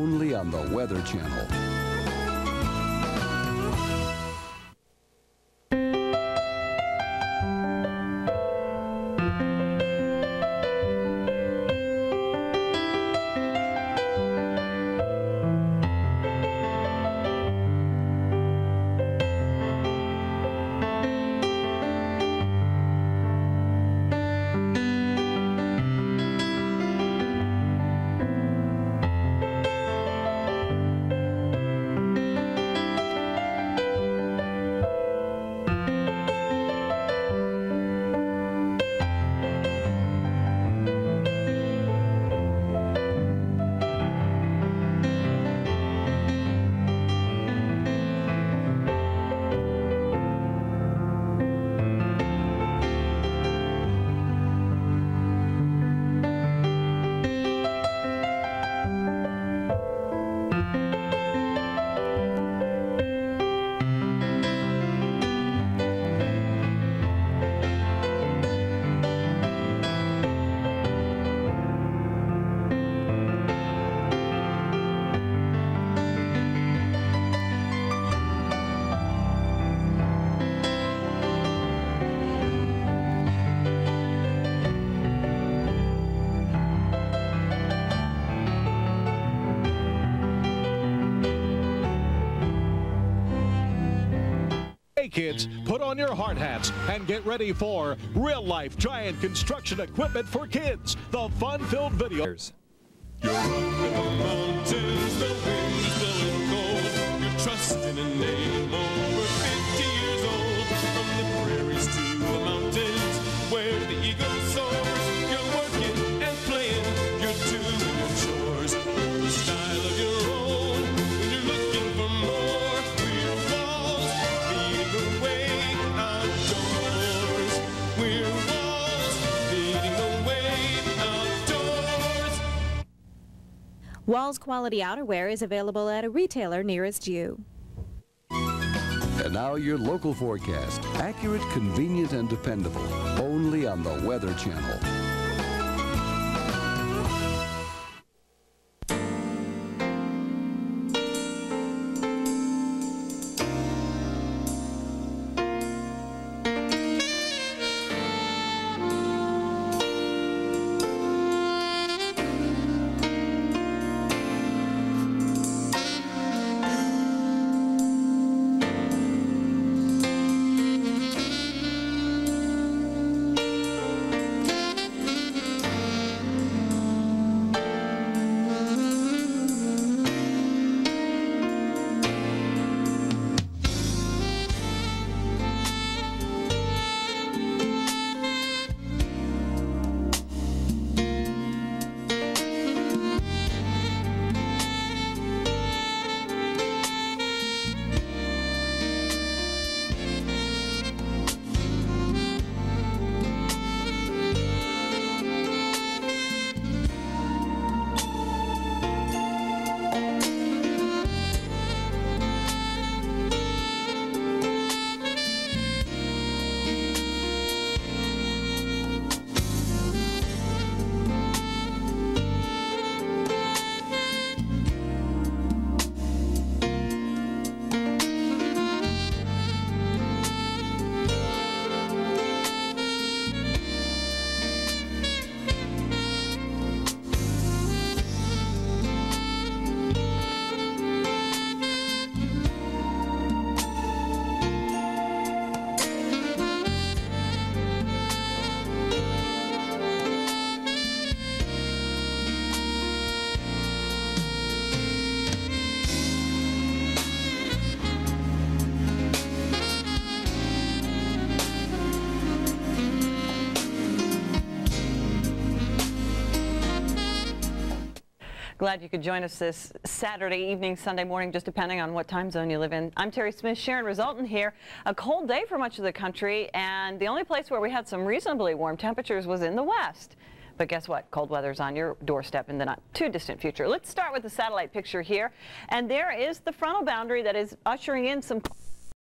only on the Weather Channel. Hey kids, put on your hard hats and get ready for real-life giant construction equipment for kids. The fun-filled videos. You're up in the mountains, the wind's blowing cold. You're trusting a name over 50 years old. From the prairies to the mountains, where the eagle soars. You're working and playing, you're doing your chores. The style of your own, when you're looking for more. We're walls, leading the way outdoors. We're walls, leading the way outdoors. Walls Quality Outerwear is available at a retailer nearest you. And now your local forecast. Accurate, convenient, and dependable. Only on the Weather Channel. Glad you could join us this Saturday evening, Sunday morning, just depending on what time zone you live in. I'm Terry Smith, Sharon Resultant here. A cold day for much of the country, and the only place where we had some reasonably warm temperatures was in the west. But guess what? Cold weather's on your doorstep in the not too distant future. Let's start with the satellite picture here. And there is the frontal boundary that is ushering in some